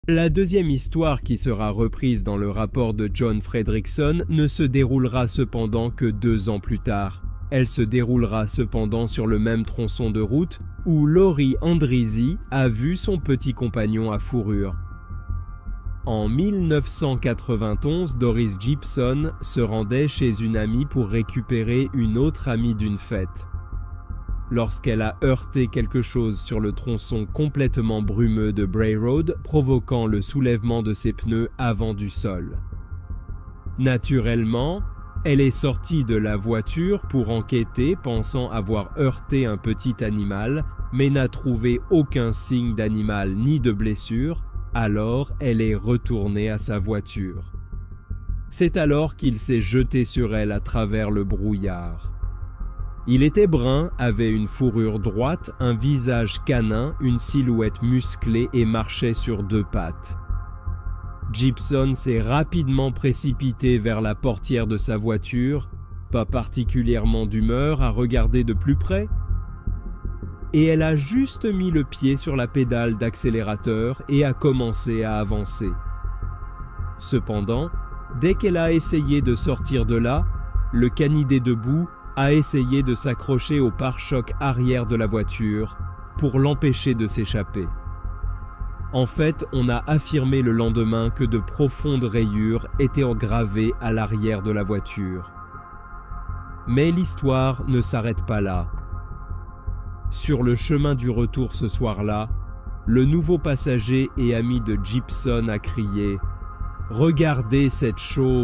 La deuxième histoire qui sera reprise dans le rapport de John Fredrickson ne se déroulera cependant que 2 ans plus tard. Elle se déroulera cependant sur le même tronçon de route où Laurie Andrisi a vu son petit compagnon à fourrure. En 1991, Doris Gibson se rendait chez une amie pour récupérer une autre amie d'une fête. Lorsqu'elle a heurté quelque chose sur le tronçon complètement brumeux de Bray Road, provoquant le soulèvement de ses pneus avant du sol. Naturellement, elle est sortie de la voiture pour enquêter, pensant avoir heurté un petit animal, mais n'a trouvé aucun signe d'animal ni de blessure, alors elle est retournée à sa voiture. C'est alors qu'il s'est jeté sur elle à travers le brouillard. Il était brun, avait une fourrure droite, un visage canin, une silhouette musclée et marchait sur 2 pattes. Gibson s'est rapidement précipité vers la portière de sa voiture, pas particulièrement d'humeur à regarder de plus près, et elle a juste mis le pied sur la pédale d'accélérateur et a commencé à avancer. Cependant, dès qu'elle a essayé de sortir de là, le canidé debout a essayé de s'accrocher au pare-choc arrière de la voiture pour l'empêcher de s'échapper. En fait, on a affirmé le lendemain que de profondes rayures étaient engravées à l'arrière de la voiture. Mais l'histoire ne s'arrête pas là. Sur le chemin du retour ce soir-là, le nouveau passager et ami de Gibson a crié « Regardez cette chose !»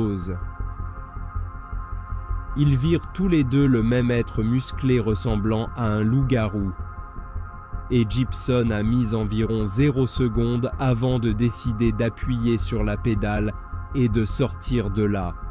Ils virent tous les deux le même être musclé ressemblant à un loup-garou. Et Gibson a mis environ 0 secondes avant de décider d'appuyer sur la pédale et de sortir de là.